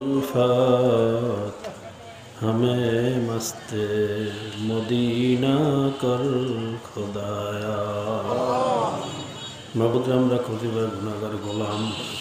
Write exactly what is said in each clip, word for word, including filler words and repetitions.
फात हमें मस्ते मदीना कर खुदाया মাবুদ আমরা ক্ষতিবার গুনাহগার গোলাম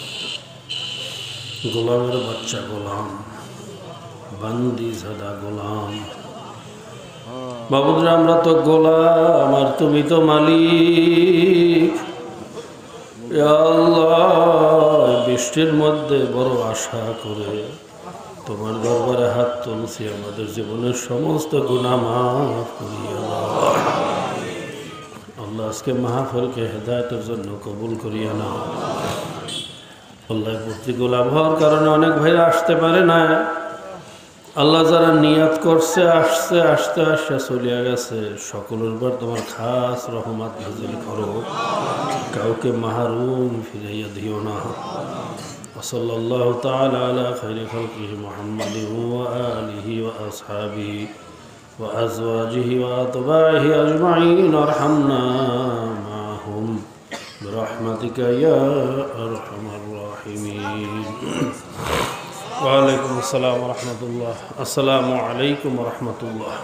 গোলামের বাচ্চা গোলাম বান্দি সাদা গোলাম মাবুদ আমরা তো গোলাম আর তুমি তো মালিক ইয়া আল্লাহ বৃষ্টির মধ্যে বড় আশা করে তোমার দরবারে হাত তুলছি আমাদের জীবনের সমস্ত গুনাহ মাফ করিয়া দাও আল্লাহ আজকে মাহফিলকে হেদায়েতের জন্য কবুল করিয়া নাও আল্লাহ প্রতিকূল আবহাওয়ার কারণে অনেক ভাইরা আসতে পারে না আল্লাহ যারা নিয়াত করছে আসছে আসতে আসতে চলিয়া গেছে সকলের উপর তোমার খাস রহমত নাজিল করো কাউকে মাহরুম ফিরাইয়া দিও না وصلى الله تعالى على خير خلقه محمد وآله وأصحابه وأزواجه وأتباعه أجمعين وارحمنا معهم برحمتك يا أرحم الراحمين وعليكم السلام ورحمة الله السلام عليكم ورحمة الله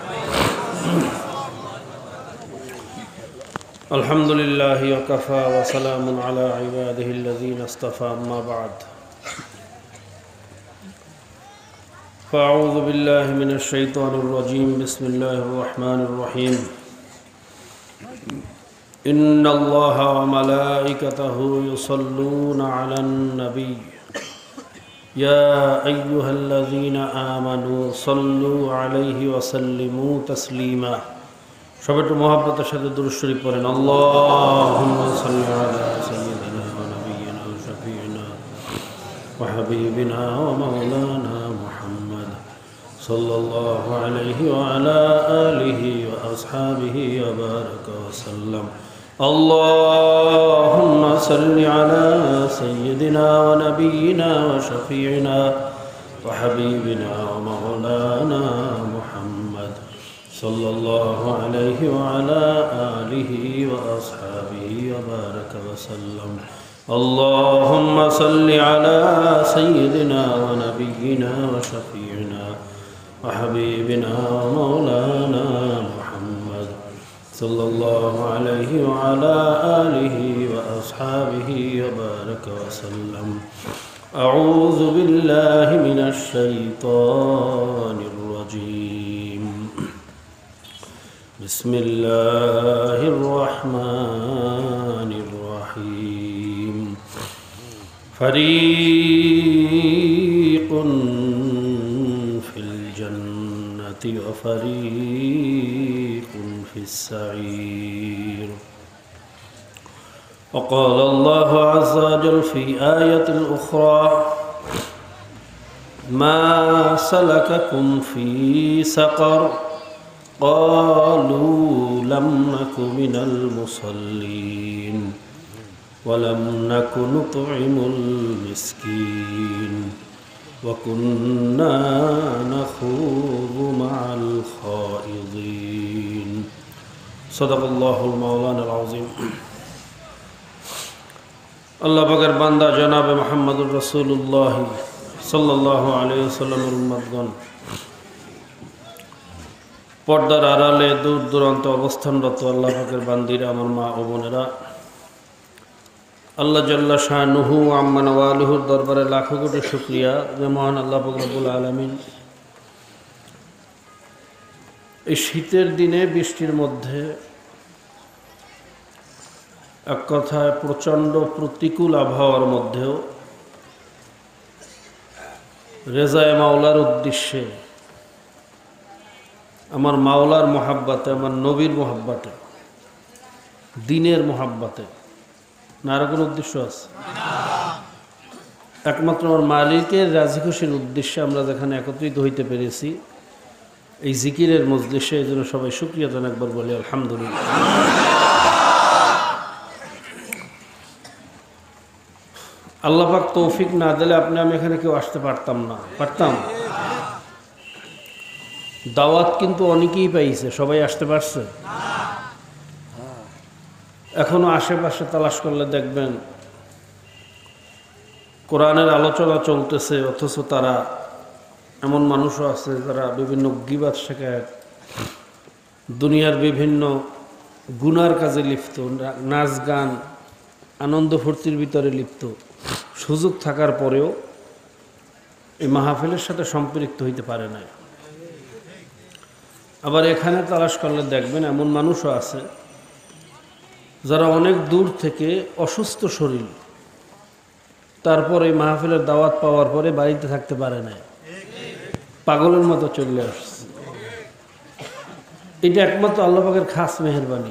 الحمد لله وكفى وسلام على عباده الذين اصطفى أما بعد فأعوذ بالله من الشيطان الرجيم بسم الله الرحمن الرحيم إن الله وملائكته يصلون على النبي يا أيها الذين آمنوا صلوا عليه وسلموا تسليما شبت محبت شد درود شريف পড়েন اللهم صل على سيدنا ونبينا وشفيعنا وحبيبنا ومولانا محمد صلى الله عليه وعلى آله وأصحابه وبارك وسلم اللهم صل على سيدنا ونبينا وشفيعنا وحبيبنا ومولانا محمد صلى الله عليه وعلى آله وأصحابه وبارك وسلم اللهم صل على سيدنا ونبينا وشفيعنا وحبيبنا ومولانا محمد صلى الله عليه وعلى آله وأصحابه وبارك وسلم أعوذ بالله من الشيطان الرجيم بسم الله الرحمن الرحيم فريق في الجنة وفريق في السعير وقال الله عز وجل في آية أخرى ما سلككم في سقر قالوا لم نك من المصلين ولم نك نطعم المسكين وكنا نخوض مع الخائضين صدق الله المولانا العظيم الله بقر باندا جناب محمد رسول الله صلى الله عليه وسلم উম্মতগণ পর্দার আড়ালে দূর দূরান্ত অবস্থানরত আল্লাহ পাকের বান্দিরা আমার মা ও বোনেরা আল্লাহ জাল্লা শানুহু আম্মা নওয়ালুহুর দরবারে লাখো কোটি শুকরিয়া যে মহান আল্লাহ পাক রব্বুল আলামিন এই শীতের দিনে বৃষ্টির মধ্যে এক কথায় প্রচণ্ড প্রতিকূল আবহাওয়ার মধ্যেও রেজায়ে মাওলার উদ্দেশ্যে আমার মাওলার মোহাব্বতে আমার নবীর মোহাব্বতে দ্বীনের মোহাব্বতে না আর কোনো উদ্দেশ্য আছে একমাত্র আমার মালিকের রাজি খুশির উদ্দেশ্যে আমরা যেখানে একত্রিত হইতে পেরেছি এই জিকিরের মজলিসে এই জন্য সবাই শুকরিয়া জানাই একবার বলি আলহামদুলিল্লাহ আল্লাহ পাক তৌফিক না দিলে আপনি আমি এখানে কেউ আসতে পারতাম না পারতাম দাওয়াত কিন্তু অনেকেই পাইছে সবাই আসতে পারছে এখনো আশেপাশে তালাশ করলে দেখবেন কোরআনের আলোচনা চলতেছে অথচ তারা এমন মানুষও আছে যারা বিভিন্ন গীবাত শেখায়, দুনিয়ার বিভিন্ন গুনার কাজে লিপ্ত, নাচ গান আনন্দ ফুর্তির ভিতরে লিপ্ত, সুযোগ থাকার পরেও এই মাহফিলের সাথে সম্পৃক্ত হইতে পারে না। আবার এখানে তালাশ করলে দেখবেন এমন মানুষও আছে যারা অনেক দূর থেকে অসুস্থ শরীর, তারপর এই মাহফিলের দাওয়াত পাওয়ার পরে বাড়িতে থাকতে পারে না, পাগলের মতো চলে আসছে। এটা একমাত্র আল্লাহ পাকের খাস মেহেরবানি।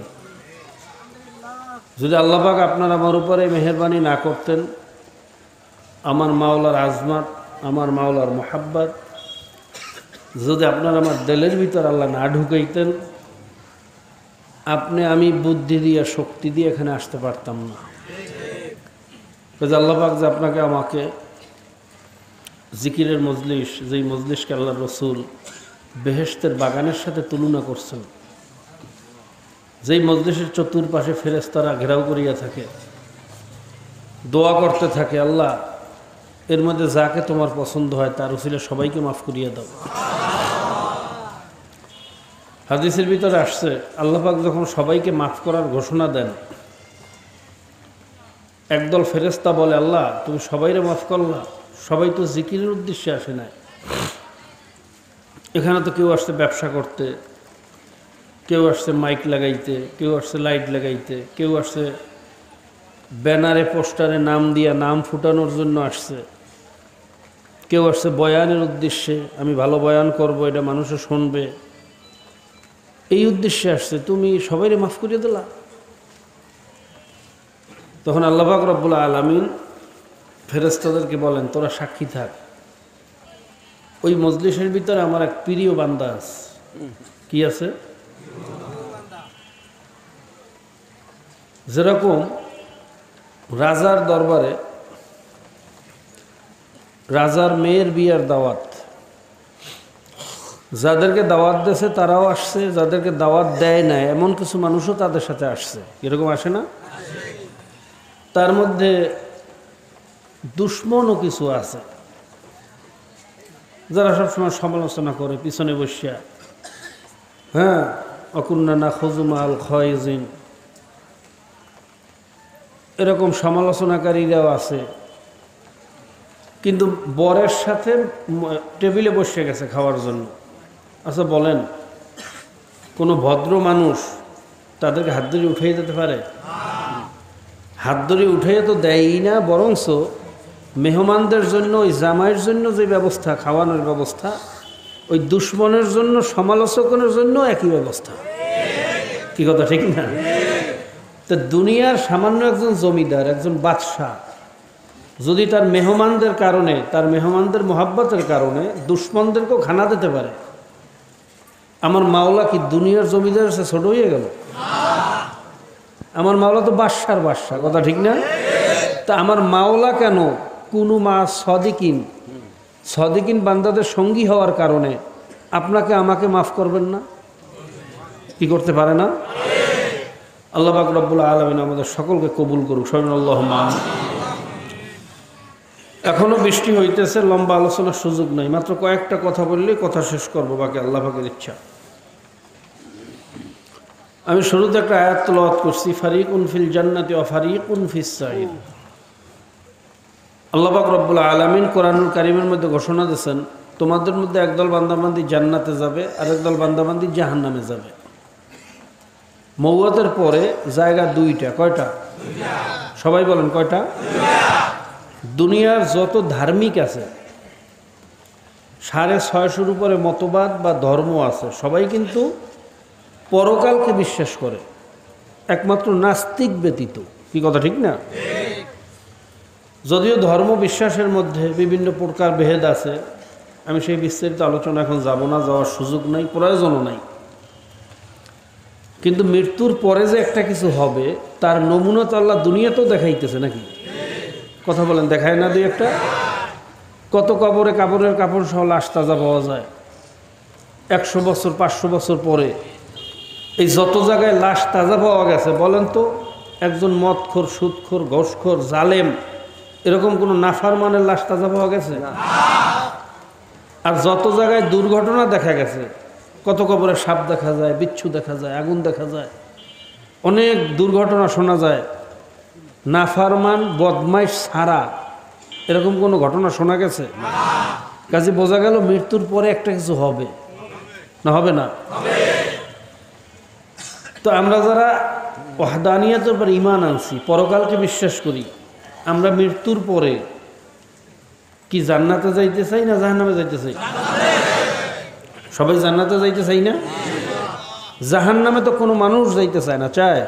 যদি আল্লাহ পাক আপনার আমার উপরে মেহেরবানি না করতেন, আমার মাওলার আজমাত, আমার মাওলার মোহাব্বত যদি আপনার আমার দিলের ভিতর আল্লাহ না ঢুকাইতেন, আপনি আমি বুদ্ধি দিয়ে শক্তি দিয়ে এখানে আসতে পারতাম না। আল্লাহ পাক যে আপনাকে আমাকে জিকিরের মজলিস, যেই মজলিসকে আল্লাহ রসুল বেহেশতের বাগানের সাথে তুলনা করছেন, যেই মজলিসের চতুর্পাশে ফেরেশতারা ঘেরাও করিয়া থাকে, দোয়া করতে থাকে, আল্লাহ এর মধ্যে যাকে তোমার পছন্দ হয় তার উসিলে সবাইকে মাফ করিয়া দাও। হাদিসের ভিতরে আসছে আল্লাহ পাক যখন সবাইকে মাফ করার ঘোষণা দেন, একদল ফেরেশতা বলে, আল্লাহ তুমি সবাইরে মাফ করলা, সবাই তো জিকিরের উদ্দেশ্যে আসে না, এখানে তো কেউ আসছে ব্যবসা করতে, কেউ আসছে মাইক লাগাইতে, কেউ আসছে লাইট লাগাইতে, কেউ আসছে ব্যানারে পোস্টারে নাম দিয়া নাম ফুটানোর জন্য আসছে, কেউ আসছে বয়ানের উদ্দেশ্যে, আমি ভালো বয়ান করব, এটা মানুষে শুনবে, এই উদ্দেশ্যে আসছে, তুমি সবাইরে মাফ করিয়ে দিলা। তখন আল্লাহ পাক রব্বুল আলামিন ফেরেশতাদেরকে বলেন, তোরা সাক্ষী থাক, ওই মজলিসের ভিতরে আমার এক প্রিয় বান্দা আছে। কি আছে? যেরকম রাজার দরবারে রাজার মেয়ের বিয়ার দাওয়াত, যাদেরকে দাওয়াত দিয়েছে তারাও আসছে, যাদেরকে দাওয়াত দেয় না এমন কিছু মানুষও তাদের সাথে আসছে, এরকম আসে না? তার মধ্যে দুশ্মনও কিছু আছে যারা সবসময় সমালোচনা করে পিছনে বসিয়া, হ্যাঁ, অকুন্না না খুজুমাল খয়জিন, এরকম সমালোচনাকারীরাও আছে। কিন্তু বরের সাথে টেবিলে বসে গেছে খাওয়ার জন্য। আচ্ছা বলেন, কোনো ভদ্র মানুষ তাদেরকে হাত ধরে উঠাই দিতে পারে? হাত ধরে উঠাইয়া তো দেয়ই না, বরঞ্চ মেহমানদের জন্য, ওই জামাইয়ের জন্য যে ব্যবস্থা, খাওয়ানোর ব্যবস্থা, ওই দুশ্মনের জন্য, সমালোচকের জন্য একই ব্যবস্থা। কি কথা ঠিক না? তো দুনিয়ার সামান্য একজন জমিদার, একজন বাদশাহ যদি তার মেহমানদের কারণে, তার মেহমানদের মোহাব্বতের কারণে দুশ্মনদেরকেও খানা দিতে পারে, আমার মাওলা কি দুনিয়ার জমিদার সে ছোট হয়ে গেল? আমার মাওলা তো বাদশার বাদশাহ, কথা ঠিক না? তা আমার মাওলা কেন কোনো মা সদিকিন সদিকিন বান্দাদের সঙ্গী হওয়ার কারণে আপনাকে আমাকে মাফ করবেন না? কি করতে পারে না? আল্লাহ পাক রব্বুল আলামিন আমাদের সকলকে কবুল করুক, সবাই আল্লাহুম্মা আমিন। এখনো বৃষ্টি হইতেছে, লম্বা আলোচনার সুযোগ নাই, মাত্র কয়েকটা কথা বললেই কথা শেষ করবো, বাকি আল্লাহ পাকের ইচ্ছা। আমি শুরুতে একটা আয়াত তেলাওয়াত করছি, ফারিকুন ফিল জান্নাতি ওয়া ফারিকুন ফিস সাঈর। আল্লাহ পাক রব্বুল আলামিন কোরআনুল কারীমের মধ্যে ঘোষণা দিয়েছেন, তোমাদের মধ্যে একদল বান্দাবান্দি জান্নাতে যাবে আর একদল বান্দাবান্দি জাহান্নামে যাবে। মওয়াতের পরে জায়গা দুইটা। কয়টা? সবাই বলেন কয়টা? দুনিয়ার যত ধার্মিক আছে, সাড়ে ছয়শোর উপরে মতবাদ বা ধর্ম আছে, সবাই কিন্তু পরকালকে বিশ্বাস করে, একমাত্র নাস্তিক ব্যতীত। কি কথা ঠিক না? যদিও ধর্ম বিশ্বাসের মধ্যে বিভিন্ন প্রকার ভেদ আছে, আমি সেই বিস্তারিত আলোচনা এখন যাব না, যাওয়ার সুযোগ নাই, প্রয়োজনও নাই। কিন্তু মৃত্যুর পরে যে একটা কিছু হবে তার নমুনা তো আল্লাহ দুনিয়াতেও দেখাইতেছে, নাকি? কথা বলেন, দেখায় না দুই একটা? কত কবরে কাপড়ের কাপড় সহ লাশ তাজা পাওয়া যায়, একশো বছর পাঁচশো বছর পরে এই যত জায়গায় লাশ তাজা পাওয়া গেছে, বলেন তো একজন মদখোর, সুদখোর, ঘোষখোর, জালেম, এরকম কোনো নাফারমানের লাশ তাজা পাওয়া গেছে? আর যত জায়গায় দুর্ঘটনা দেখা গেছে, কত কবরে সাপ দেখা যায়, বিচ্ছু দেখা যায়, আগুন দেখা যায়, অনেক দুর্ঘটনা শোনা যায়, নাফারমান বদমাইশ ছাড়া এরকম কোনো ঘটনা শোনা গেছে? কাজে বোঝা গেল মৃত্যুর পরে একটা কিছু হবে না, হবে না? তো আমরা যারা ওয়াহদানিয়াতের উপর ঈমান আনছি, পরকালকে বিশ্বাস করি, আমরা মৃত্যুর পরে কি জান্নাতে যাইতে চাই না জাহান্নামে যাইতে চাই? সবাই জান্নাতে যাইতে চাই না? জাহান্নামে তো কোনো মানুষ যাইতে চায় না, চায়?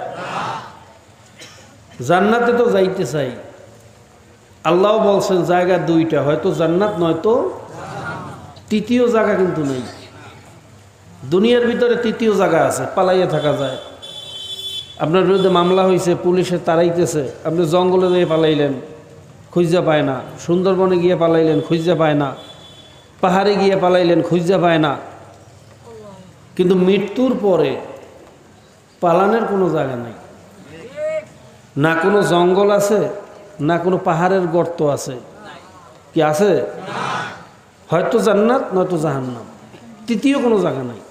জান্নাতে তো যাইতে চাই। আল্লাহ বলছেন জায়গা দুইটা, হয়তো জান্নাত নয়তো তৃতীয় জায়গা কিন্তু নেই। দুনিয়ার ভিতরে তৃতীয় জায়গা আছে, পালাইয়া থাকা যায়। আপনার বিরুদ্ধে মামলা হয়েছে, পুলিশে তাড়াইতেছে, আপনি জঙ্গলে গিয়ে পালাইলেন, খুঁজা পায় না। সুন্দরবনে গিয়ে পালাইলেন, খুঁজা পায় না। পাহাড়ে গিয়ে পালাইলেন, খুঁজা পায় না। কিন্তু মৃত্যুর পরে পালানের কোনো জায়গা নেই, না কোনো জঙ্গল আছে, না কোনো পাহাড়ের গর্ত আছে। কি আছে? হয়তো জান্নাত নয়তো জাহান্নাম, তৃতীয় কোনো জায়গা নাই।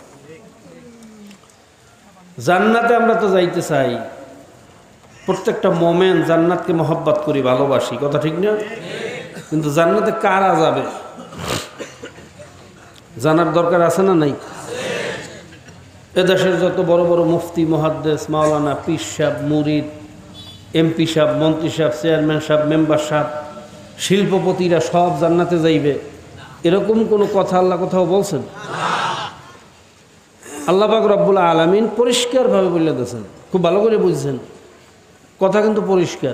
জান্নাতে আমরা তো যাইতে চাই, প্রত্যেকটা মোমেন জান্নাতকে মহব্বত করি, ভালোবাসি, কথা ঠিক না? কিন্তু জান্নাতে কারা যাবে জানার দরকার আছে না নাই? এদেশের যত বড় বড় মুফতি, মুহাদ্দিস, মাওলানা, পীর সাহেব, মুরিদ, এমপি সাহেব, মন্ত্রী সাহেব, চেয়ারম্যান সাহেব, মেম্বার সাহেব, শিল্পপতিরা সব জান্নাতে যাইবে, এরকম কোনো কথা আল্লাহ কোথাও বলছেন? আল্লাহ পাক রব্বুল আলামিন পরিষ্কারভাবে বলে দিয়েছেন, খুব ভালো করে বুঝছেন কথা, কিন্তু পরিষ্কার।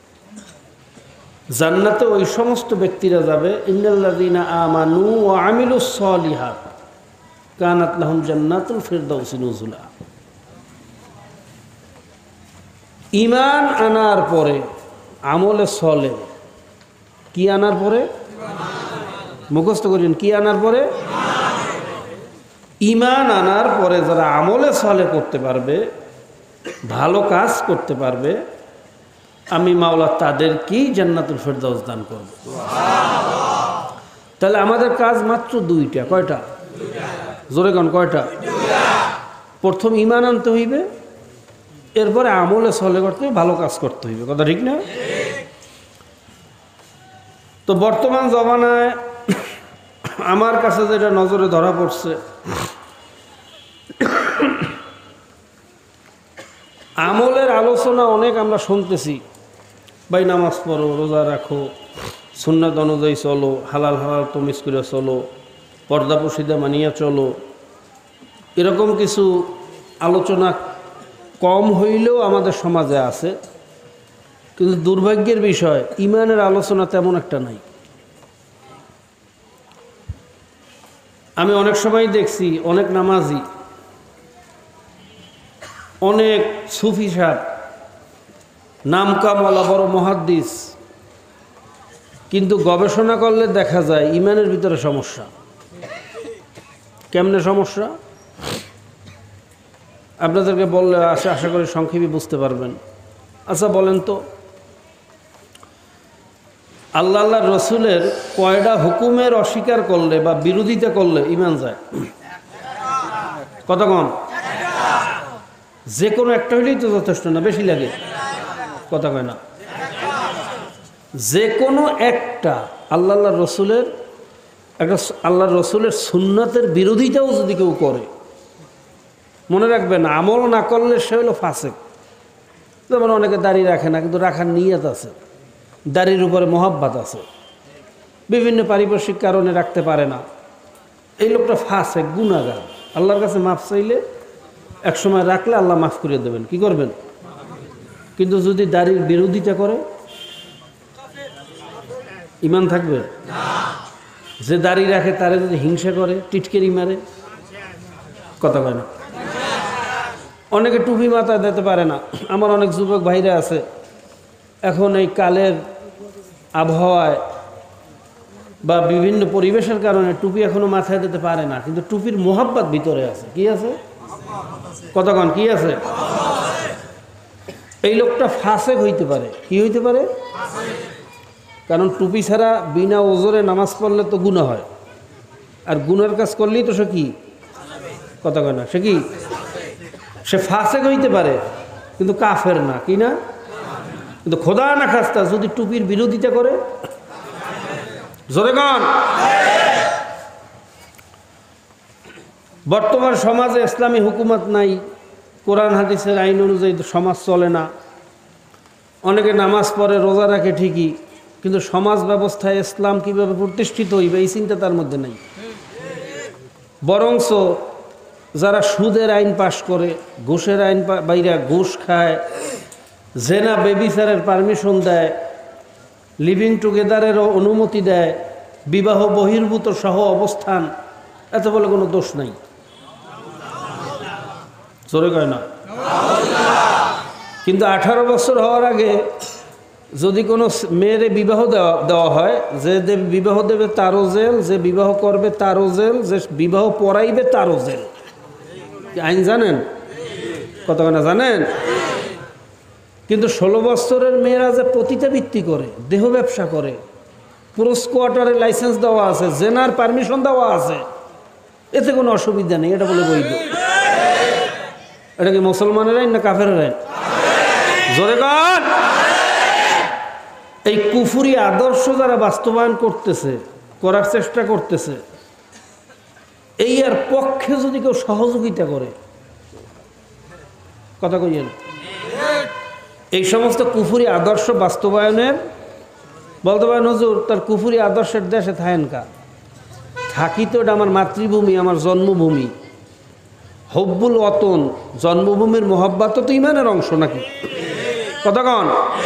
জান্নাতে ওই সমস্ত ব্যক্তিরা যাবে, ইন্নাল্লাযীনা আমানু ওয়া আমিলুস সলিহাত কানাত লাহুম জান্নাতুল ফিরদাউসি নুজুলা। ঈমান আনার পরে আমলে সলে, কি আনার পরে? মুখস্থ করেন, কি আনার পরে? ঈমান আনার পরে যারা আমলে সলে করতে পারবে, ভালো কাজ করতে পারবে, আমি মাওলা তাদেরকেই জান্নাতুল ফিরদাউস দান করব। তাহলে আমাদের কাজ মাত্র দুইটা। কয়টা? জোরে কোন কয়টা? প্রথম ঈমান আনতে হইবে, এরপরে আমলে সলে করতে হইবে, ভালো কাজ করতে হইবে, কথা ঠিক না? তো বর্তমান জমানায় আমার কাছে যেটা নজরে ধরা পড়ছে, আমলের আলোচনা অনেক আমরা শুনতেছি, ভাই নামাজ পড়ো, রোজা রাখো, সুন্নাত অনুযায়ী চলো, হালাল হালাল তমিজ করে চলো, পর্দা পর্দা মানিয়ে চলো, এরকম কিছু আলোচনা কম হইলেও আমাদের সমাজে আছে। কিন্তু দুর্ভাগ্যের বিষয়, ঈমানের আলোচনা তেমন একটা নাই। আমি অনেক সময় দেখছি অনেক নামাজি, অনেক সুফি সাহেব, নামকামওয়ালা বড় মুহাদ্দিস, কিন্তু গবেষণা করলে দেখা যায় ঈমানের ভিতরে সমস্যা। কেমনে সমস্যা? আপনাদেরকে বললে আশা আশা করি সংক্ষেপে বুঝতে পারবেন। আচ্ছা বলেন তো, আল্লাহ আল্লাহ রসুলের কয়টা হুকুমের অস্বীকার করলে বা বিরোধিতা করলে ঈমান যায়? কত কম? যে কোনো একটা হইলেই তো যথেষ্ট না, বেশি লাগে? কথা কয় না। যে কোনো একটা আল্লাহ আল্লাহ রসুলের একটা আল্লাহ রসুলের সুন্নতের বিরোধিতাও যদি কেউ করে, মনে রাখবেন আমল না করলে সে হলো ফাসেক। যেমন অনেকে দাড়ি রাখে না, কিন্তু রাখার নিয়ত আছে, দাড়ির উপরে মহাব্বত আছে, বিভিন্ন পারিপার্শ্বিক কারণে রাখতে পারে না, এই লোকটা ফাসেক, গুনাহগার। আল্লাহর কাছে মাফ চাইলে এক সময় রাখলে আল্লাহ মাফ করে দেবেন। কি করবেন? কিন্তু যদি দাড়ির বিরোধিতা করে, ঈমান থাকবে? যে দাড়ি রাখে তারে যদি হিংসা করে, টিটকেরি মারে, কথা কয় না। অনেকে টুপি মাথায় দিতে পারে না। আমার অনেক যুবক ভাইরা আছে, এখন এই কালের আবহাওয়ায় বা বিভিন্ন পরিবেশের কারণে টুপি এখনো মাথায় দিতে পারে না, কিন্তু টুপির মোহাব্বত ভিতরে আছে। কি আছে? কতক্ষণ কি আছে? এই লোকটা ফাসেক হইতে পারে। কি হইতে পারে? কারণ টুপি ছাড়া বিনা ওজরে নামাজ পড়লে তো গুনাহ হয়, আর গুনার কাজ করলেই তো সে কি কথা কয় না, সে কি সে ফাসেক হইতে পারে কিন্তু কাফের না, কি না? কিন্তু খোদা না খাস্তা যদি টুপির বিরোধিতা করে, জোরে গান। বর্তমান সমাজে ইসলামী হুকুমত নাই, কোরআন হাদিসের আইন অনুযায়ী সমাজ চলে না। অনেকে নামাজ পড়ে, রোজা রাখে ঠিকই, কিন্তু সমাজ ব্যবস্থায় ইসলাম কিভাবে প্রতিষ্ঠিত হইবে এই চিন্তা তার মধ্যে নাই। বরঞ্চ যারা সুদের আইন পাশ করে, ঘুষের আইন বাইরা ঘুষ খায়, জেনা বেবিচারের পারমিশন দেয়, লিভিং টুগেদারেরও অনুমতি দেয়, বিবাহ বহির্ভূত সহ অবস্থান, এত বলে কোনো দোষ নাই, জোরে কয় না। কিন্তু আঠারো বছর হওয়ার আগে যদি কোনো মেয়েরে বিবাহ দেওয়া দেওয়া হয়, যে বিবাহ দেবে তারও জেল, যে বিবাহ করবে তারও জেল, যে বিবাহ পড়াইবে তারও জেল। আইন জানেন? কত না জানেন? কিন্তু ষোলো বছরের মেয়েরা যে পতিতাবৃত্তি করে, দেহ ব্যবসা করে, পুরুষ কোয়ার্টারে লাইসেন্স দেওয়া আছে, জেনার পারমিশন দেওয়া আছে, এতে কোনো অসুবিধা নেই, এটা বলে বৈধ। এটা কি মুসলমানের আইন না কাফের আইন? জোরে গান। এই কুফুরি আদর্শ যারা বাস্তবায়ন করতেছে, করার চেষ্টা করতেছে, এই আর পক্ষে যদি কেউ সহযোগিতা করে, কথা কইয়েন, এই সমস্ত কুফুরি আদর্শ বাস্তবায়নের বলতে পারেন হুজুর তার কুফুরি আদর্শের দেশে থাকেন কা? থাকি তো, এটা আমার মাতৃভূমি, আমার জন্মভূমি। হব্বুল ওয়াতন, জন্মভূমির মোহাব্বত তো ইমানের অংশ নাকি? কথা কন।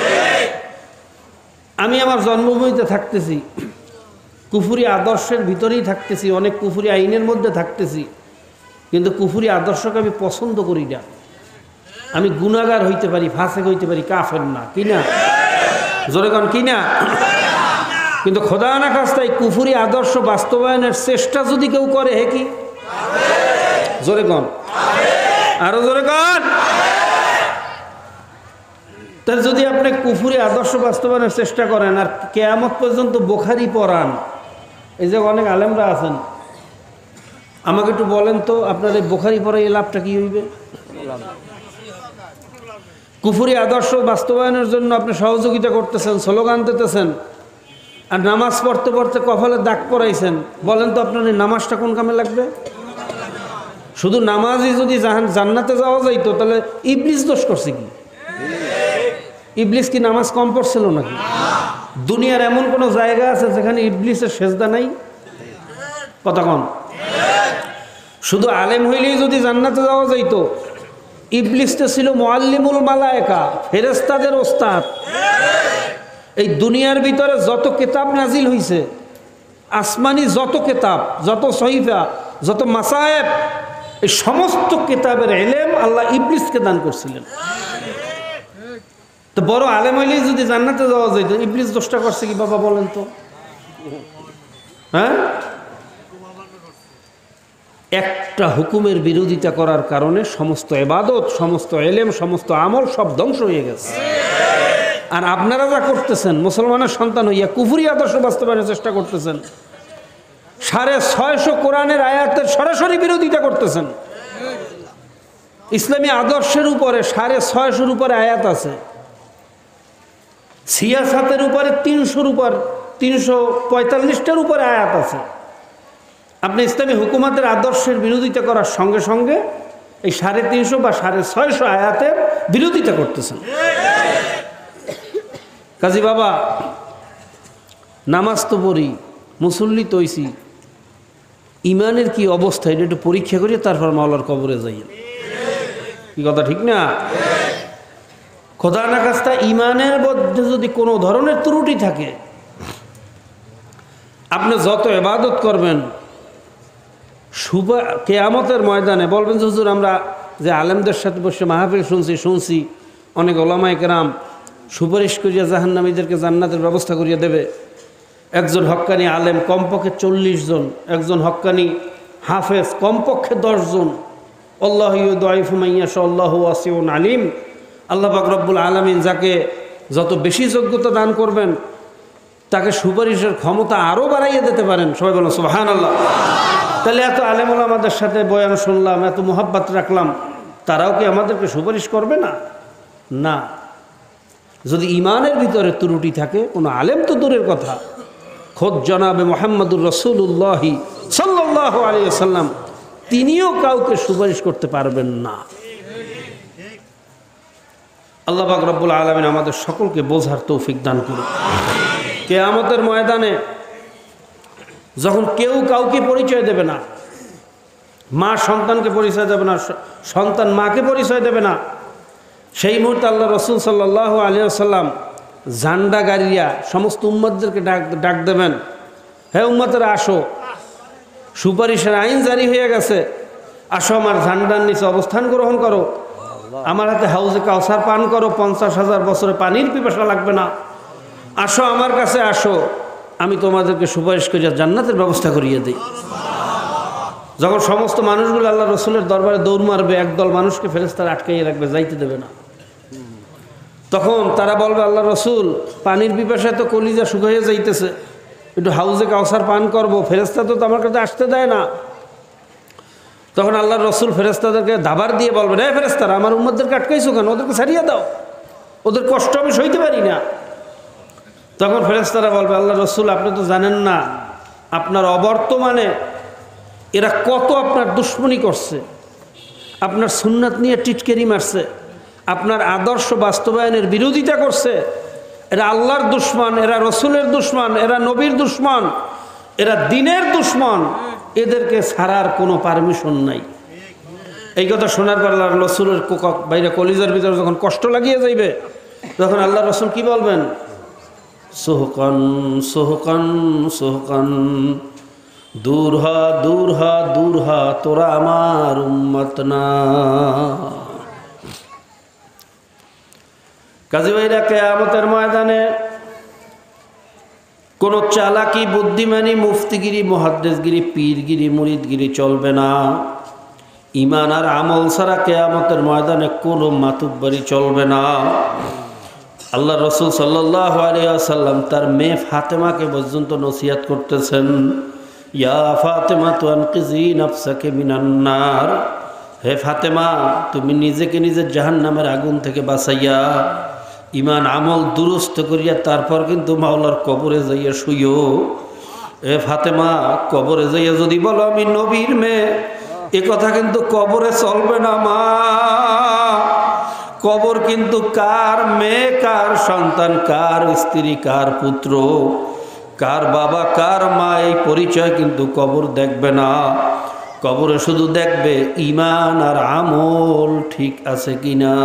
আমি আমার জন্মভূমিতে থাকতেছি, কুফুরি আদর্শের ভিতরেই থাকতেছি, অনেক কুফুরি আইনের মধ্যে থাকতেছি, কিন্তু কুফুরি আদর্শকে আমি পছন্দ করি না। আমি গুনাহগার হইতে পারি, ফাসেক হইতে পারি, কাফের না, কি না? জোরে কন, কি না? কিন্তু খোদা না খাস্তায় কুফুরি আদর্শ বাস্তবায়নের চেষ্টা যদি কেউ করে, হে কি? জোরে কন, আরো জোরে কন। তার যদি আপনি কুফুরি আদর্শ বাস্তবায়নের চেষ্টা করেন আর কিয়ামত পর্যন্ত বুখারী পড়ান, এই যে অনেক আলেমরা আছেন, আমাকে একটু বলেন তো আপনার এই বুখারী পড়াই লাভটা কি হইবে? কুফুরি আদর্শ বাস্তবায়নের জন্য আপনি সহযোগিতা করতেছেন, স্লোগান দিতেছেন, আর নামাজ পড়তে পড়তে কপালে দাগ পড়াইছেন, বলেন তো আপনার এই নামাজটা কোন কামে লাগবে? শুধু নামাজই যদি জান্নাতে যাওয়া যাইতো তাহলে ইবলিস দোষ করছে কি? ইবলিস কি নামাজ কম পড়ছিল নাকি? দুনিয়ার এমন কোন জায়গা আছে যেখানে ইবলিসের সেজদা নাই? কথা কন। শুধু আলেম হইলেই যদি জান্নাতে যাওয়া যাইতো, ইবলিসটা ছিল মুআল্লিমুল মালায়েকা, ফেরেশতাদের ওস্তাদ। এই দুনিয়ার ভিতরে যত কিতাব নাজিল হইছে, আসমানি যত কিতাব, যত সহিফা, যত মাসায়েব, এই সমস্ত কিতাবের ইলম আল্লাহ ইবলিসকে দান করছিলেন। তো বড় আলেম হইলেই যদি জান্নাতে যাওয়া যেত, ইবলিস দোষটা করছে কি বাবা বলেন তো? হ্যাঁ, একটা হুকুমের বিরোধিতা করার কারণে সমস্ত ইবাদত, সমস্ত ইলম, সমস্ত আমল সব ধ্বংস হয়ে গেছে। আর আপনারা যা করতেছেন, মুসলমানের সন্তান হইয়া কুফরি আদর্শ বাস্তবায়নের চেষ্টা করতেছেন, সাড়ে ছয়শো কোরআনের আয়াতের সরাসরি বিরোধিতা করতেছেন। ইসলামী আদর্শের উপরে সাড়ে ছয়শোর উপরে আয়াত আছে, সিয়াসাতের উপরে তিনশোর উপর তিনশো পঁয়তাল্লিশটার উপরে আয়াত আছে। আপনি ইসলামী হুকুমতের আদর্শের বিরোধিতা করার সঙ্গে সঙ্গে এই সাড়ে তিনশো বা সাড়ে ছয়শো আয়াতের বিরোধিতা করতেছেন। কাজী বাবা, নামাজ তো পড়ি, মুসল্লি তৈছি, ইমানের কি অবস্থা এটা একটু পরীক্ষা করি, তারপর মাওলার কবরে যাই। কি কথা ঠিক না? খোদা না কাজটা ইমানের মধ্যে যদি কোনো ধরনের ত্রুটি থাকে, আপনি যত ইবাদত করবেন, সুবা কিয়ামতের ময়দানে বলবেন যে হুজুর আমরা যে আলেমদের সাথে বসে মাহফিল শুনছি শুনছি অনেক ওলামায়ে কেরাম সুপারিশ করিয়া জাহান্নামীদেরকে জান্নাতের ব্যবস্থা করিয়া দেবে। একজন হক্কানি আলেম কমপক্ষে চল্লিশ জন, একজন হক্কানি হাফেজ কমপক্ষে দশ জন। আল্লাহু ইউদাইফু মান ইয়াশা আল্লাহু ওয়াসিউন আলিম। আল্লাহ পাক রব্বুল আলামিন যাকে যত বেশি যোগ্যতা দান করবেন, তাকে সুপারিশের ক্ষমতা আরও বাড়াইয়া দিতে পারেন। সবাই বলেন সুবহানাল্লাহ। তাহলে এত আলেমুল আমাদের সাথে বয়ান শুনলাম, এত মোহাব্বত রাখলাম, তারাও কি আমাদেরকে সুপারিশ করবে না? না। যদি ইমানের ভিতরে ত্রুটি থাকে, কোনো আলেম তো দূরের কথা, খোদ জনাবে মুহাম্মদুর রাসূলুল্লাহি সাল্লাল্লাহু আলাইহি ওয়াসাল্লাম তিনিও কাউকে সুপারিশ করতে পারবেন না। আল্লাহ পাক রব্বুল আলামিন আমাদের সকলকে বোঝার তৌফিক দান করুন। কিয়ামতের ময়দানে যখন কেউ কাউকে পরিচয় দেবে না, মা সন্তানকে পরিচয় দেবে না, সন্তান মাকে পরিচয় দেবে না, সেই মুহূর্তে আল্লাহ রসুল সাল্লাল্লাহু আলাইহি ওয়াসাল্লাম ঝান্ডা গাড়িয়া সমস্ত উম্মতদেরকে ডাক ডাক দেবেন, হে উম্মতেরা আসো, সুপারিশের আইন জারি হয়ে গেছে, আসো আমার ঝান্ডার নিচে অবস্থান গ্রহণ করো, আমার হাতে হাউজে কাউসার পান করো, পঞ্চাশ হাজার বছরে পানির পিপাসা লাগবে না, আসো আমার কাছে আসো, আমি তোমাদেরকে সুপারিশ করিয়া জান্নাতের ব্যবস্থা করিয়ে দিই। যখন সমস্ত মানুষগুলো আল্লাহ রসুলের দরবারে দৌড় মারবে, একদল মানুষকে ফেরেশতারা আটকাইয়ে রাখবে, যাইতে দেবে না, তখন তারা বলবে, আল্লাহ রসুল পানির পিপাসায় তো কলিজা শুকাইয়ে যাইতেছে, একটু হাউজে কাউসার পান করবো, ফেরেশতা তো আমার কাছে আসতে দেয় না। তখন আল্লাহ রসুল ফেরেশতাদেরকে দাবার দিয়ে বলবেন, হ্যাঁ ফেরেশতারা, আমার উম্মতদেরকে আটকাইছো কেন? ওদেরকে ছাড়িয়ে দাও, ওদের কষ্ট আমি সইতে পারি না। তখন ফেরেশতারা বলবে, আল্লাহ রসুল আপনি তো জানেন না আপনার অবর্তমানে এরা কত আপনার দুশ্মনী করছে, আপনার সুন্নাত নিয়ে টিটকেরি মারছে, আপনার আদর্শ বাস্তবায়নের বিরোধিতা করছে, এরা আল্লাহর দুশ্মন, এরা রসুলের দুশ্মন, এরা নবীর দুশ্মন, এরা দিনের দুশ্মন, এদেরকে ছাড়ার কোনো পারমিশন নাই। এই কথা শোনার পর আল্লাহ রসুলের বাইরে কলিজার ভিতরে যখন কষ্ট লাগিয়ে যাইবে, তখন আল্লাহ রসুল কি বলবেন? সোহকান সোহকান সোহকান, দূর হ দূর হ দূর হ, তোরা আমার উম্মত না। কাজী ভাইরা, কিয়ামতের ময়দানে কোনো চালাকি, বুদ্ধিমানি, মুফতিগিরি, মুহাদ্দিসগিরি, পীরগিরি, মুরিদগিরি চলবে না। ঈমান আর আমল ছাড়া কিয়ামতের ময়দানে কোনো মাতুব্বারি চলবে না। আল্লাহ রসুল সাল্লাল্লাহু আলাইহি ওয়াসাল্লাম তার মেয়ে ফাতেমাকে পর্যন্ত নসিহত করতেছেন, ইয়া ফাতেমা তু আনকিজি নাফসাকে মিনান নার, হে ফাতেমা তুমি নিজেকে নিজের জাহান্নামের আগুন থেকে বাঁচাইয়া ঈমান আমল দুরুস্ত করিয়া তারপর কিন্তু মাওলার কবরে যাইয়া শুইও। এ ফাতেমা, কবরে যাইয়া যদি বলো আমি নবীর মেয়ে, এ কথা কিন্তু কবরে চলবে না মা। কবর কিন্তু কার মেয়ে, কার সন্তান, কার স্ত্রী, কার পুত্র, কার বাবা, কার মা, এই পরিচয় কিন্তু কবর দেখবে না। কবরে শুধু দেখবে ঈমান আর আমল ঠিক আছে কিনা।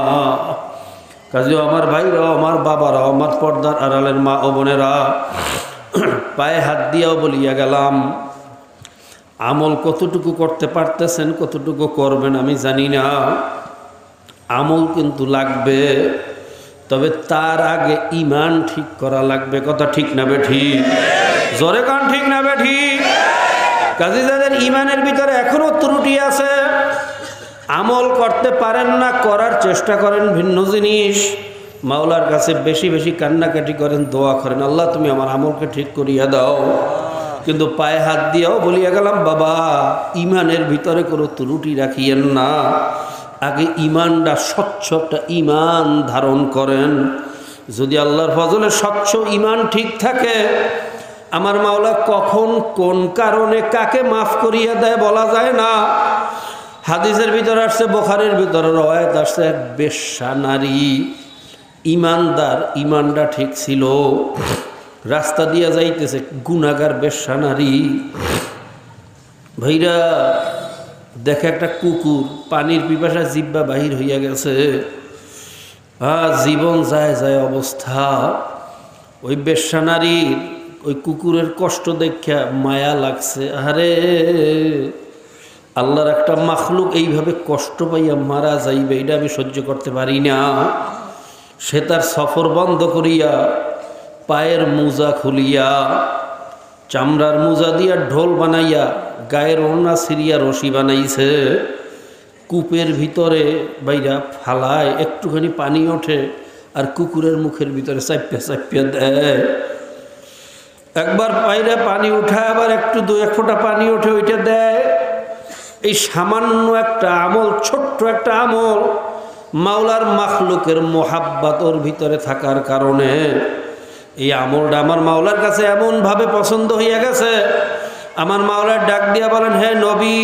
কাজেও আমার ভাইরা, আমার বাবারা, আমার পর্দার আড়ালের মা ও বোনেরা, পায়ে হাত দিয়েও বলিয়া গেলাম, আমল কতটুকু করতে পারতেছেন, কতটুকু করবেন আমি জানি না। আমল কিন্তু লাগবে, তবে তার আগে ঈমান ঠিক করা লাগবে। কথা ঠিক না বেঠিক? জোরে কান ঠিক না বেঠিক? কাজে যাদের ঈমানের ভিতরে এখনো ত্রুটি আছে, আমল করতে পারেন না, করার চেষ্টা করেন ভিন্ন জিনিস, মাওলার কাছে বেশি বেশি কান্নাকাটি করেন, দোয়া করেন, আল্লাহ তুমি আমার আমলকে ঠিক করিয়া দাও। কিন্তু পায়ে হাত দিয়েও বলিয়া গেলাম, বাবা ঈমানের ভিতরে কোনো ত্রুটি রাখিয়েন না, আগে ঈমানটা স্বচ্ছ একটা ঈমান ধারণ করেন। যদি আল্লাহর ফজলে স্বচ্ছ ঈমান ঠিক থাকে, আমার মাওলা কখন কোন কারণে কাকে মাফ করিয়া দেয় বলা যায় না। হাদিসের ভিতরে আসছে, বুখারীর ভিতরে রওয়ায়াত আসছে, এক বেশ্যা নারী, ঈমানদার, ঈমানটা ঠিক ছিল, রাস্তা দিয়া যাইতেছে, গুনাহগার বেশ্যা নারী। ভাইরা দেখে একটা কুকুর, পানির পিপাসা জিব্বা বাহির হইয়া গেছে, হ্যাঁ জীবন যায় যায় অবস্থা। ওই বেশ্যা নারীর ওই কুকুরের কষ্ট দেখা মায়া লাগছে, আরে আল্লাহর একটা মাখলুক এইভাবে কষ্ট পাইয়া মারা যাইবে, এটা আমি সহ্য করতে পারি না। সে তার সফর বন্ধ করিয়া পায়ের মোজা খুলিয়া, চামড়ার মোজা দিয়া ঢোল বানাইয়া, গায়ের ওড়না সিরিয়া রশি বানাইছে, কূপের ভিতরে বাইরা ফালায়, একটুখানি পানি ওঠে আর কুকুরের মুখের ভিতরে চাপিয়া চাপিয়া দেয়। একবার পাইরে পানি উঠায়, আবার একটু দু এক ফোঁটা পানি ওঠে, ওইটা দেয়। এই সামান্য একটা আমল, ছোট্ট একটা আমল, মাওলার মাখলুকের মোহাব্বত ওর ভিতরে থাকার কারণে এই আমলটা আমার মাওলার কাছে এমনভাবে পছন্দ হইয়া গেছে। আমার মাওলার ডাক দিয়া বলেন, হে নবী,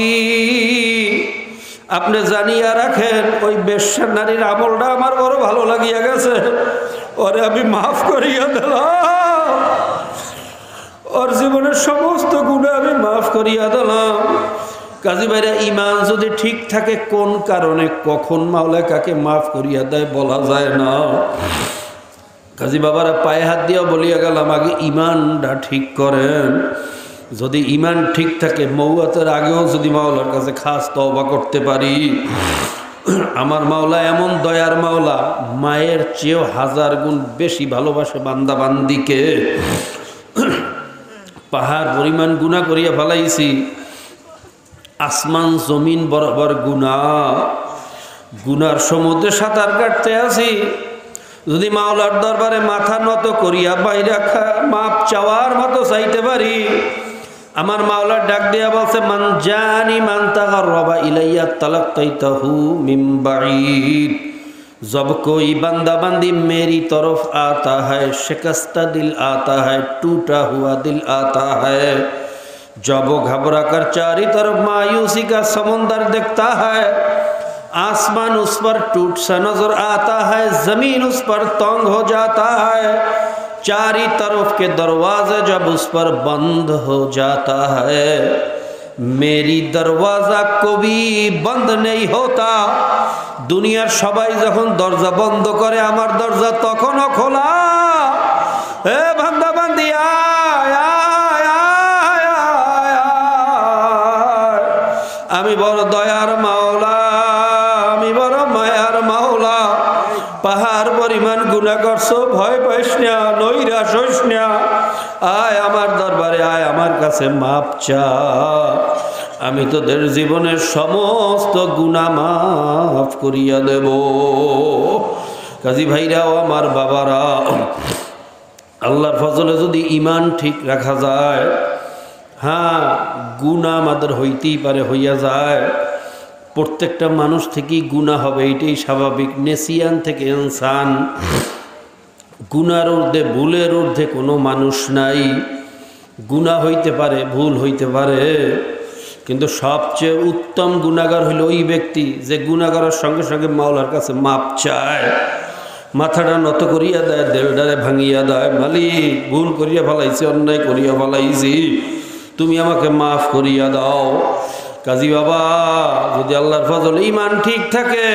আপনি জানিয়া রাখেন ওই বেশ্যা নারীর আমলটা আমার বড় ভালো লাগিয়া গেছে, ওরে আমি মাফ করিয়া দিলাম, ওর জীবনের সমস্ত গুণে আমি মাফ করিয়া দিলাম। কাজী ভাইরা, ইমান যদি ঠিক থাকে, কোন কারণে কখন মাওলা কাকে মাফ করিয়া দেয় বলা যায় না। কাজী বাবারা, পায়ে হাত দিয়া বলিয়া গেলাম, আগে ইমানটা ঠিক করেন। যদি ইমান ঠিক থাকে, মৌয়াতের আগেও যদি মাওলার কাছে খাস তওবা করতে পারি, আমার মাওলা এমন দয়ার মাওলা, মায়ের চেয়েও হাজার গুণ বেশি ভালোবাসে বান্দা বান্দিকে। পাহাড় পরিমাণ গুনাহ করিয়া ফেলাইছি, আসমান জমিন বরাবর গুনাহ, গুনার সমুদ্রে সাঁতার কাটতে আছি। যদি মাওলার দরবারে মাথা নত করিয়া বাইরে মাপ চাওয়ার মতো চাইতে পারি, আমার মাওলার ডাক দিয়া বলছে, মান জানি মান তাগাররাবা ইলাইয়া তালাক্কাইতাহু মিন বাঈদ, जब कोई बंदा बंदी मेरी तरफ आता है, शिकस्ता दिल आता है, टूटा हुआ दिल आता है, जब वो घबरा कर चारी तरफ मायूसी का समुंदर दिखता है, आसमान उस पर टूट सा नजर आता है, जमीन उस पर तंग हो जाता है, चारी तरफ के दरवाजे जब उस पर बंद हो जाता है, मेरी दरवाजा कभी बंद नहीं होता। दुनियार सबाई जखन दरजा बंद करे, आमार दरजा तखनो खोला। ए बांदा बांदी आय आय आय आय, आमी बड़ दयार माওলা, आमी बड़ मायार माওলা। পাহাড় পরিমাণ গুনাহ করছো, ভয় পাইস না, নৈরাশ হইস না, আয় আমার দরবারে, আয় আমার কাছে মাপ চা, আমি তোদের জীবনের সমস্ত গুনাহ মাফ করিয়া দেব। কাজী ভাইরাও, আমার বাবারা, আল্লাহর ফজলে যদি ইমান ঠিক রাখা যায়, হ্যাঁ, গুনাহ আমাদের হইতেই পারে, হইয়া যায়, প্রত্যেকটা মানুষ থেকেই গুনাহ হবে, এটাই স্বাভাবিক। নেসিয়ান থেকে ইনসান, গুনার ঊর্ধ্বে, ভুলের ঊর্ধ্বে কোনো মানুষ নাই। গুনাহ হইতে পারে, ভুল হইতে পারে, কিন্তু সবচেয়ে উত্তম গুনাহগার হইল ওই ব্যক্তি যে গুনাহগারের সঙ্গে সঙ্গে মাওলার কাছে মাপ চায়, মাথাটা নত করিয়া দেয়, দেলডারে ভাঙিয়া দেয়, মালিক ভুল করিয়া ফেলাইছি, অন্যায় করিয়া ফেলাইছি, তুমি আমাকে মাফ করিয়া দাও। কাজী বাবা, যদি আল্লাহর ফজল ইমান ঠিক থাকে,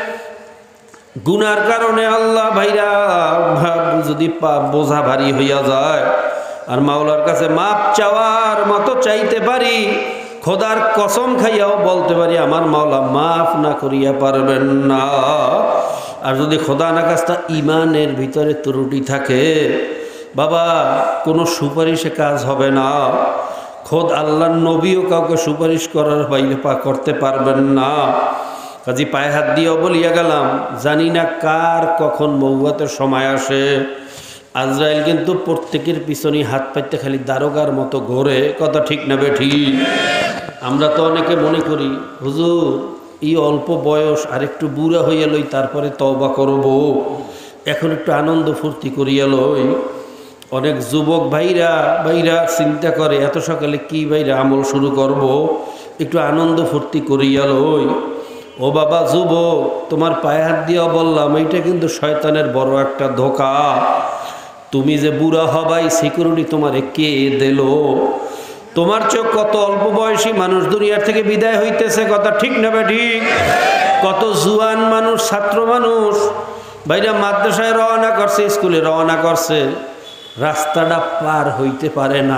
গুনার কারণে আল্লাহ ভাইরা যদি বোঝা ভারী হইয়া যায়, আর মাওলার কাছে মাপ চাওয়ার মতো চাইতে পারি, খোদার কসম খাইয়াও বলতে পারি, আমার মাওলা মাফ না করিয়া পারবেন না। আর যদি খোদা না কাজটা ইমানের ভিতরে ত্রুটি থাকে, বাবা, কোনো সুপারিশে কাজ হবে না। খোদ আল্লাহর নবীও কাউকে সুপারিশ করার বাইরে পা করতে পারবেন না। কাজী পায়ে হাত দিয়েও বলিয়া গেলাম, জানি না কার কখন মৌয়াতের সময় আসে। আজরাইল কিন্তু প্রত্যেকের পিছনে হাত পাইতে খালি দারোগার মতো ঘোরে, কথা ঠিক না বেঠি? আমরা তো অনেকে মনে করি, হুজুর এই অল্প বয়স, আর একটু বুড়া হইয়া লই, তারপরে তওবা করব, এখন একটু আনন্দ ফুর্তি করিয়া লই। অনেক যুবক ভাইরা ভাইরা চিন্তা করে, এত সকালে কি ভাইরা আমল শুরু করব, একটু আনন্দ ফুর্তি করিয়া লই। ও বাবা যুবক, তোমার পায়ে হাত দিয়া বললাম, এইটা কিন্তু শয়তানের বড় একটা ধোঁকা। তুমি যে বুড়া হবাই, সিকিউরিটি তোমারে কে দিল? তোমার চোখ কত অল্প বয়সী মানুষ দুনিয়ার থেকে বিদায় হইতেছে, কথা ঠিক না ঠিক? কত জুয়ান মানুষ, ছাত্র মানুষ ভাইরা মাদ্রাসায় রওনা করছে, স্কুলে রওনা করছে, রাস্তাটা পার হইতে পারে না।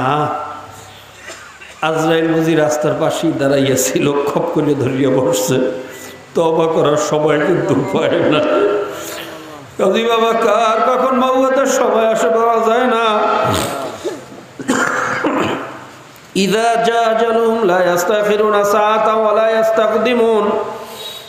আজরাইল বুঝি রাস্তার পাশেই দাঁড়াইয়াছিল, খপ করে ধরিয়া বসছে, তওবা করার সময় কিন্তু পায় না। কাজী বাবা, কার কখন মওয়াতের সময় আসে বলা যায় না। ইযা জা আজালুহুম লা ইস্তাখিরুনা সাআতান ওয়া লা ইস্তাকদিমুন,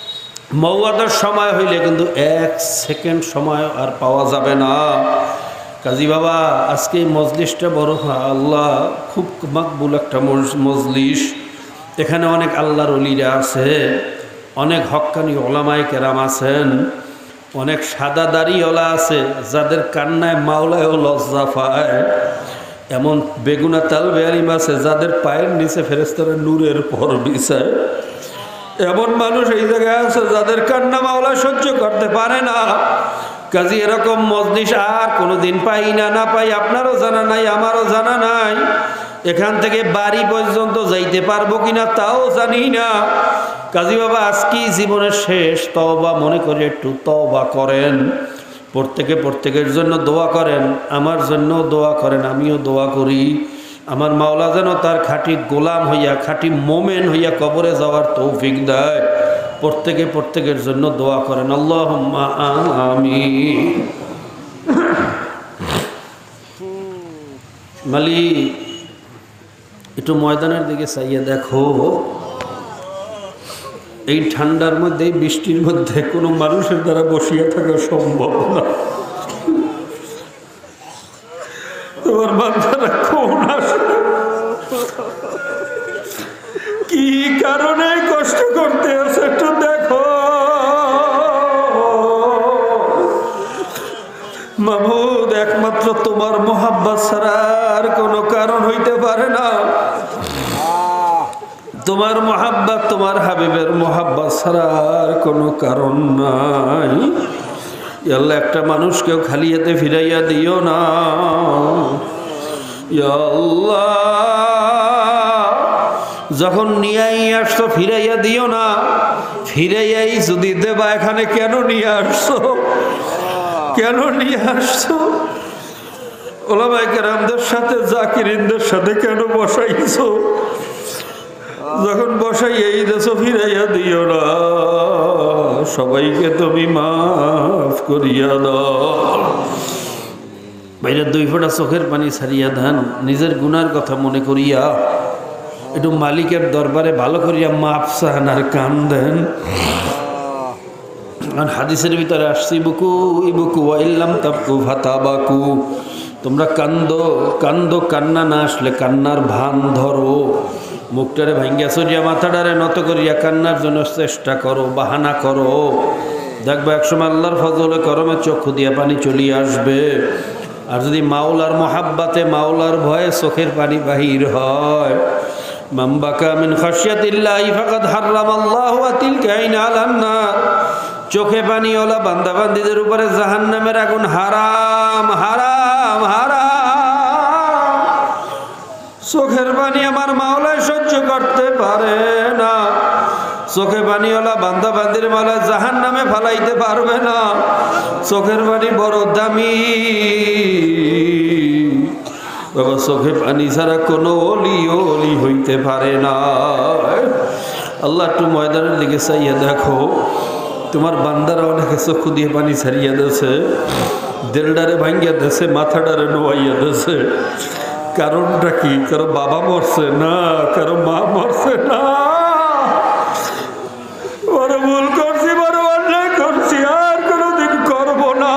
মওয়াতের সময় হইলে কিন্তু এক সেকেন্ড সময় আর পাওয়া যাবে না। কাজী বাবা আজকে এই মজলিসটা বড়, আল্লাহ খুব মাকবুল একটা মজলিস। এখানে অনেক আল্লাহর ওলিরা আছে, অনেক হক্কানি ওলামায়ে কেরাম আছেন, অনেক সাদা দাড়িওয়ালা আছে যাদের কান্নায় মাওলায়ও লজ্জা পায়, এমন বেগুনা তালবে আলিম আছে যাদের পায়ের নিচে ফেরেশতারা নূরের পর বিছায়, এমন মানুষ এই জায়গায় আছে যাদের কান্না মাওলা সহ্য করতে পারে না। কাজী এরকম মজলিস আর কোনোদিন পাই না, না পাই আপনারও জানা নাই, আমারও জানা নাই। এখান থেকে বাড়ি পর্যন্ত যাইতে পারবো কিনা তাও জানি না। কাজী বাবা আজকেই জীবনের শেষ, তওবা মনে করে একটু তওবা করেন। প্রত্যেকে প্রত্যেকের জন্য দোয়া করেন, আমার জন্য দোয়া করেন, আমিও দোয়া করি আমার মাওলা যেন তার খাঁটি গোলাম হইয়া, খাঁটি মোমেন হইয়া কবরে যাওয়ার তৌফিক দেয়। প্রত্যেকে প্রত্যেকের জন্য দোয়া করেন, আল্লাহুম্মা আমিন। মালিক একটু ময়দানের দিকে চাইয়ে দেখো, এই ঠান্ডার মধ্যে, এই বৃষ্টির মধ্যে কোনো মানুষের দ্বারা বসিয়া থাকা সম্ভব না। তোমার বান্দারা কোন আসে, কি কারণে কষ্ট করতে আছে একটু দেখো মাহমুদ। একমাত্র তোমার মোহাব্বত ছাড়া আর কোনো কারণ হইতে পারে না। তোমার মোহাব্বত, তোমার হাবিবের মোহাব্বত ছাড়া আর কোনো কারণ নাই। আল্লাহ একটা মানুষকেও খালি হাতে ফিরাইয়া দিও না। ইয়া আল্লাহ যখন নিয়াই আসছো ফিরাইয়া দিও না। ফিরাইয়াই যদি দেবা এখানে কেন নিয়ে আসছো, কেন নিয়ে আসছো? ওলামায়ে কেরামদের সাথে জাকিরিনদের সাথে কেন বসাইছো? যখন বসাই এই দেশো ফিরাইয়া দিও না। সবাইকে তুমি মাফ করিয়া দাও। বাইরে দুই ফোঁটা চোখের পানি ছাড়িয়া দেন, নিজের গুনার কথা মনে করিয়া একটু মালিকের দরবারে ভালো করিয়া মাফ চান আর কান দেন। আর হাদিসের ভিতরে আসছি বুকু ইবুকু ওয়াইল্লাম তাবকু ফাতাবাকু, তোমরা কান্দো কান্দো, কান্না না আসলে কান্নার ভান ধরো। মুখটারে ভাঙ্গিয়া চড়িয়া মাথাটারে নত করিয়া কান্নার জন্য চেষ্টা করো, বাহানা করো। দেখবো একসময় আল্লাহর ফজলে করমে চক্ষু দিয়া পানি চলিয়ে আসবে। আর যদি মাওলার মহাব্বাতে, মাওলার ভয়ে চোখের পানি বাহির হয়, মান বাকা মিন খাশিয়াতিল্লাহি ফাকাদ হারামাল্লাহু তিলকা আইনা আলান নার, চোখে পানিওয়ালা বান্দা বান্দীদের উপরে জাহান্নামের আগুন হারাম হারাম হারাম। চোখের পানি আমার মাওলায় সহ্য করতে পারে না। চোখে পানিওয়ালা বান্দা বান্দির মালা জাহান্নামে ফালাইতে পারবে না। চোখের পানি বড় দামি বাবা, চোখে পানি ছাড়া কোনো অলি অলি হইতে পারে না। আল্লাহ একটু ময়দানের দিকে চাইয়া দেখো, তোমার বান্দারা অনেকে চক্ষু দিয়ে পানি ছাড়িয়া দিয়েছে, দেলডারে ভাঙ্গিয়া দিয়েছে, মাথাডারে নোয়াইয়া দিয়েছে। কারণটা কি? কারো বাবা মরছে না, কারো মা মরছে না। বড় ভুল করছি, বড় অন্যায় করছি, আর কোনোদিন করব না।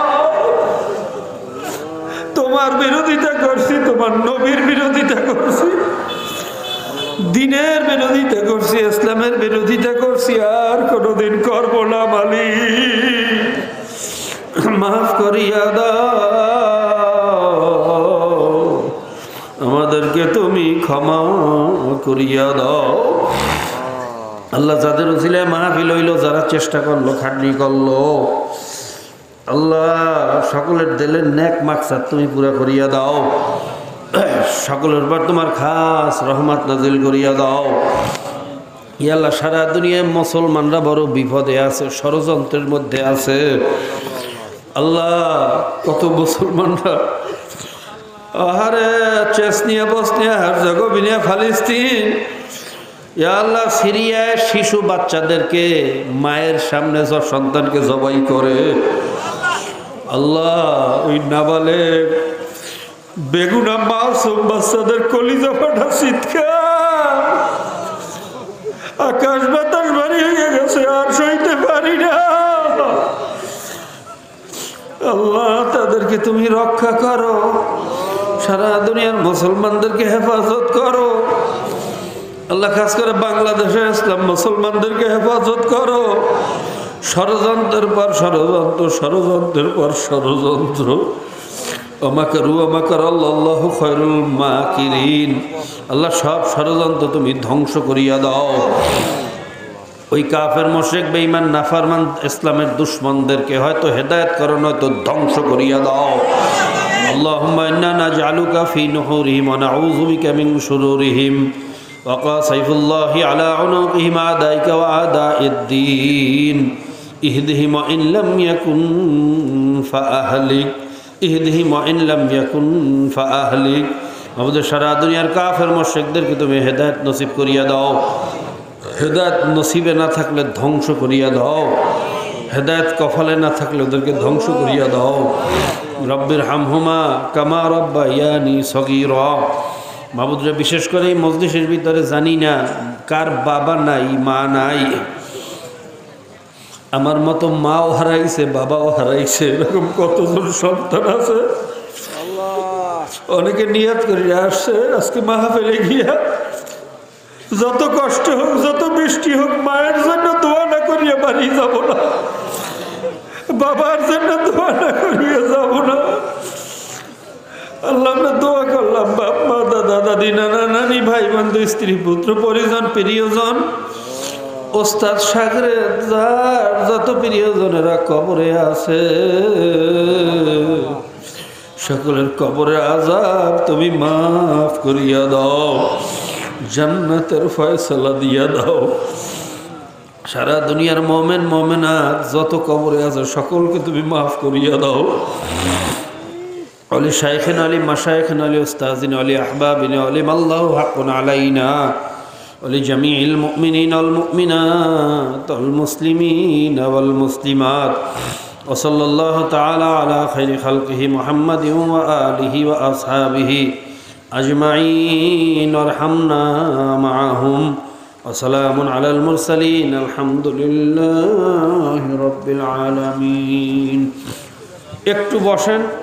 তোমার বিরোধিতা করছি, তোমার নবীর বিরোধিতা করছি, দিনের বিরোধিতা করছি, ইসলামের বিরোধিতা করছি, আর কোনোদিন করব না। মালিক মাফ করিয়া দাও, আমাদেরকে তুমি ক্ষমা করিয়া দাও। আল্লাহ যাদের উসিলায় মাহফিল হইল, যারা চেষ্টা করলো, খাটনি করলো, আল্লাহ সকলের দিলের নেক মাকসাদ তুমি পুরা করিয়া দাও। সকলের পর তোমার খাস রহমত নাজিল করিয়া দাও। ইয়া আল্লাহ সারা দুনিয়ায় মুসলমানরা বড় বিপদে আছে, ষড়যন্ত্রের মধ্যে আছে। আল্লাহ কত মুসলমানরা আহারে চেসনিয়া, বসনিয়া, হার্জেগোভিনা, ফালিস্তিন, ইয়া আল্লাহ সিরিয়ায় শিশু বাচ্চাদেরকে মায়ের সামনে সব সন্তানকে জবাই করে। আল্লাহ ওই নাবালেগ বেগুনা মাসুম বাচ্চাদের কলিজা ফাটা চিৎকার, আকাশ বাতাস ভারী হয়ে গেছে, আর সইতে পারি না। আল্লাহ তাদেরকে তুমি রক্ষা করো, সারা দুনিয়ার মুসলমানদেরকে হেফাজত করো আল্লাহ। খাস করে বাংলাদেশে ইসলাম মুসলমানদেরকে হেফাজত করো। ষড়যন্ত্রের পর ষড়যন্ত্র, ষড়যন্ত্রের পর ষড়যন্ত্র। ওমাকারু ওমাকার আল্লাহু খায়রুল মাকিরিন। আল্লাহ সব ষড়যন্ত্র তুমি ধ্বংস করিয়া দাও। ওই কাফের মুশরিক বেঈমান নাফরমান ইসলামের দুশমনদেরকে হয়তো হেদায়েত করো, নয়তো ধ্বংস করিয়া দাও। আল্লাহুম্মা ইন্না নাজআলুকা ফি নুহুরিহিম ওয়া নাউযু বিকা মিন শুরুরিহিম ওয়া কা সাইফুল্লাহি আলা উনুকিহিম আদাইকা ওয়া আদাইদ্দীন ইহদিহিম ইন লাম ইয়াকুন ফাআহলিক ইহদিহিম ইন লাম ইয়াকুন ফাআহলিক। আমাদের সারা দুনিয়ার কাফের মুশরিকদেরকে তুমি হেদায়েত নসিব করিয়া দাও। হেদায়েত নসিবে না থাকলে ধ্বংস করিয়া দাও। হেদায়েত কপালে না থাকলে ওদেরকে ধ্বংস করিয়া দাও। রব্বির হামহুমা কামা রব্বায়ানি সগীরা। মাবুদরা, বিশেষ করে এই মজলিসের ভিতরে জানি না কার বাবা নাই মা নাই। আমার মতো মাও হারাইছে, বাবাও হারাইছে, এরকম কতজন সন্তান আছে। অনেকে নিয়াত করে আসছে আজকে মাহফিলে গিয়া যত কষ্ট হোক, যত বৃষ্টি হোক, মায়ের জন্য দোয়া না করিয়া বাড়ি যাব না, বাবার জন্য দোয়া না করিয়া যাব না। আল্লাহ আমরা দোয়া করলাম, বাপ মা, দাদা দাদি, নানা নানি, ভাই বন্ধু, স্ত্রী পুত্র পরিজন, প্রিয়জন, ওস্তাদ সাগরে যার যত প্রিয়জনেরা কবরে আছে, সকলের কবরে আযাব তুমি মাফ করিয়া দাও, জান্নাতের ফয়সালা দিয়া দাও। সারা দুনিয়ার মোমেন মোমেনাত যত কবরে আছে সকলকে তুমি মাফ করিয়া দাও। অলি শাইখিন আলী মাশাইখিন আলী উস্তাজিন আলী আহবাবিন আলী আল্লাহু হাক্কুন আলাইনা অলি জামিউল মুমিনিন ওয়াল মুমিনাত ওয়াল মুসলিমিন ওয়াল মুসলিমাত ওয়া সাল্লাল্লাহু তাআলা আলা খাইরি খালকিহি মুহাম্মাদিন ওয়া আলিহি ওয়া আসহাবিহি আজমাইন ওয়ারহামনা মাআহুম ওয়া সালামুন আলাল মুরসালিন আলহামদুলিল্লাহি রাব্বিল আলামিন। একটু বসেন।